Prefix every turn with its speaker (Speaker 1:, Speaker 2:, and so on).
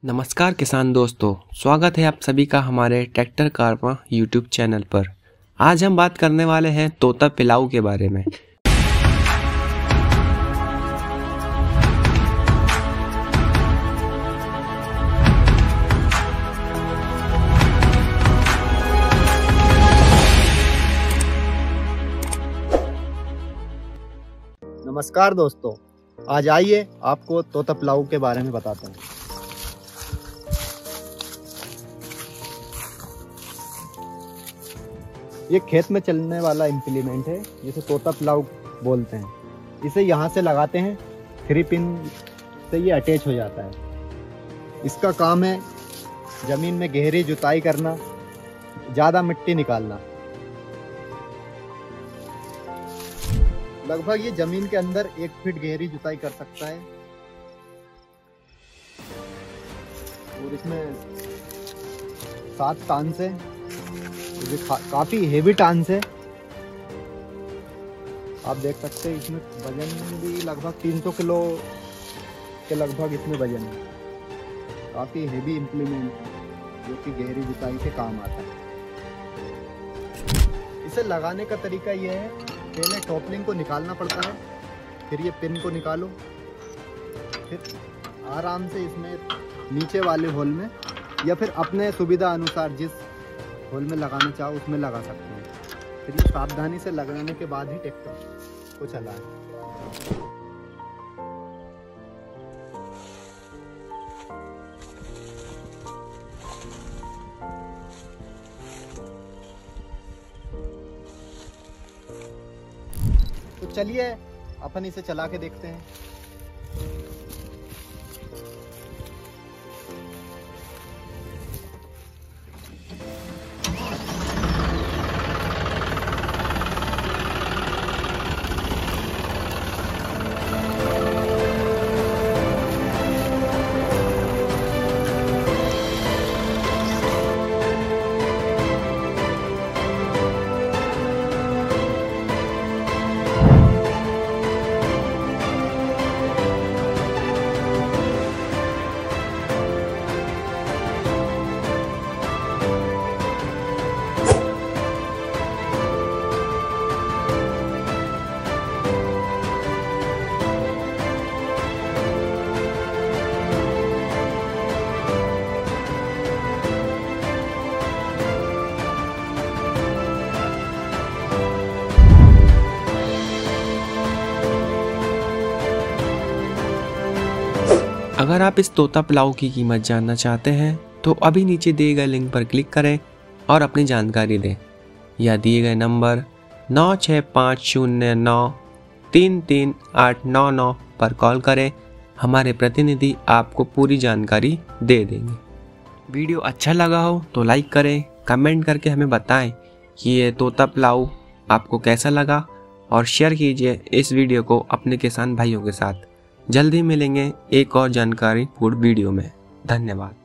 Speaker 1: नमस्कार किसान दोस्तों, स्वागत है आप सभी का हमारे ट्रैक्टर कारवां यूट्यूब चैनल पर। आज हम बात करने वाले हैं तोता पिलाऊ के बारे में।
Speaker 2: नमस्कार दोस्तों, आज आइए आपको तोता पिलाऊ के बारे में बताते हैं। ये खेत में चलने वाला इम्प्लीमेंट है जिसे तोता पिलाऊ बोलते हैं। इसे यहाँ से लगाते हैं, 3 पिन से ये अटैच हो जाता है। इसका काम है जमीन में गहरी जुताई करना, ज़्यादा मिट्टी निकालना। लगभग ये जमीन के अंदर 1 फीट गहरी जुताई कर सकता है और इसमें 7 टांस है, काफी हेवी टांस है। आप देख सकते हैं इसमें वजन भी लगभग 300 किलो के लगभग इसमें वजन है। काफी हेवी इम्प्लीमेंट जो कि गहरी जुताई के काम आता है। इसे लगाने का तरीका यह है, पहले टॉपलिंग को निकालना पड़ता है, फिर ये पिन को निकालो, फिर आराम से इसमें नीचे वाले होल में या फिर अपने सुविधा अनुसार जिस होल में लगाना चाहो उसमें लगा सकते हैं। फिर ये सावधानी से लगाने के बाद ही ट्रैक्टर को चलाएं। तो चलिए अपन इसे चला के देखते हैं।
Speaker 1: अगर आप इस तोता पिलाऊ की कीमत जानना चाहते हैं तो अभी नीचे दिए गए लिंक पर क्लिक करें और अपनी जानकारी दें या दिए गए नंबर 9650933899 पर कॉल करें। हमारे प्रतिनिधि आपको पूरी जानकारी दे देंगे। वीडियो अच्छा लगा हो तो लाइक करें, कमेंट करके हमें बताएं कि ये तोता पिलाऊ आपको कैसा लगा और शेयर कीजिए इस वीडियो को अपने किसान भाइयों के साथ। जल्दी मिलेंगे एक और जानकारी पूर्ण वीडियो में। धन्यवाद।